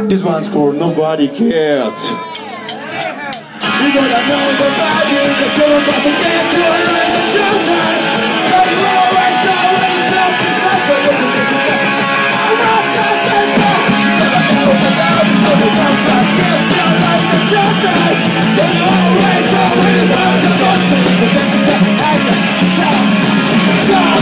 This one's called Nobody Cares. You gotta know the values that you're about to get to a like the showtime. But you always something for you to get you back. I'm not that back. You gotta know the values that you're about to get to a like the showtime. But you always something to get you back. Like the showtime.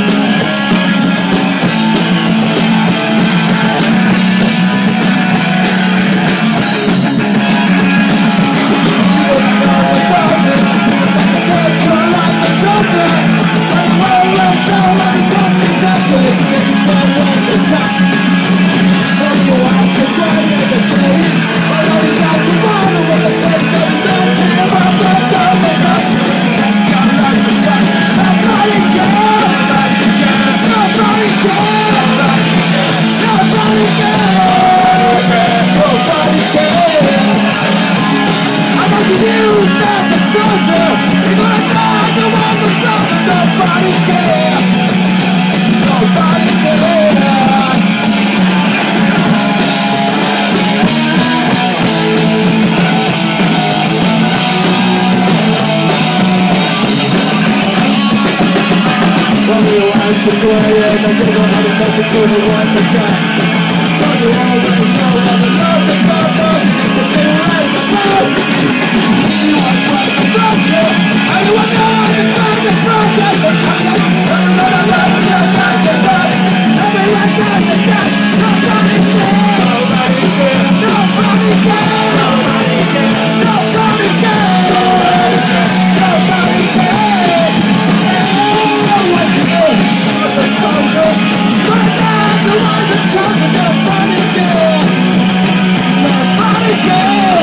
So go ahead and give up how to let you go to one the guy. But you always show all the love that's not done. It's a thing right the time. You want to fight the culture. And you want to know how to find the progress. The time that you want to know the right to your time to run. Everyone down the guy. Nobody cares. Nobody cares. Nobody cares. Nobody cares. Nobody cares. Nobody cares. What you do? Soldier, but I'm the one that's talking. Nobody cares. Nobody cares.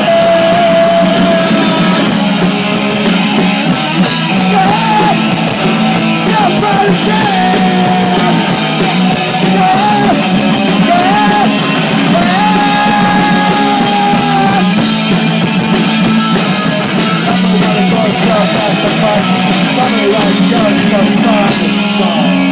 Nobody cares. Yes, yes, yes. I'm the one that's going to talk, that's the fight. Somebody like us, the fight.